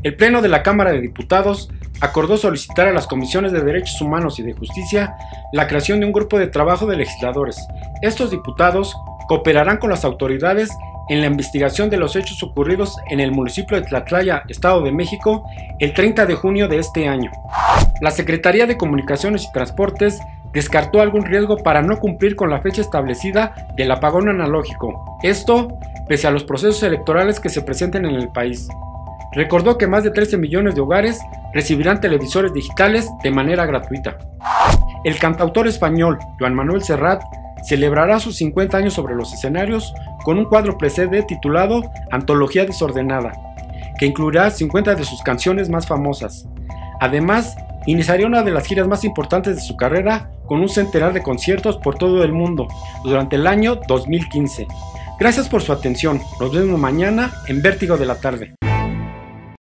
El Pleno de la Cámara de Diputados acordó solicitar a las Comisiones de Derechos Humanos y de Justicia la creación de un grupo de trabajo de legisladores. Estos diputados cooperarán con las autoridades en la investigación de los hechos ocurridos en el municipio de Tlatlaya, Estado de México, el 30 de junio de este año. La Secretaría de Comunicaciones y Transportes descartó algún riesgo para no cumplir con la fecha establecida del apagón analógico. Esto, pese a los procesos electorales que se presenten en el país. Recordó que más de 13 millones de hogares recibirán televisores digitales de manera gratuita. El cantautor español Joan Manuel Serrat celebrará sus 50 años sobre los escenarios con un cuádruple CD titulado Antología Desordenada, que incluirá 50 de sus canciones más famosas. Además, iniciaría una de las giras más importantes de su carrera con un centenar de conciertos por todo el mundo durante el año 2015. Gracias por su atención. Nos vemos mañana en Vértigo de la Tarde.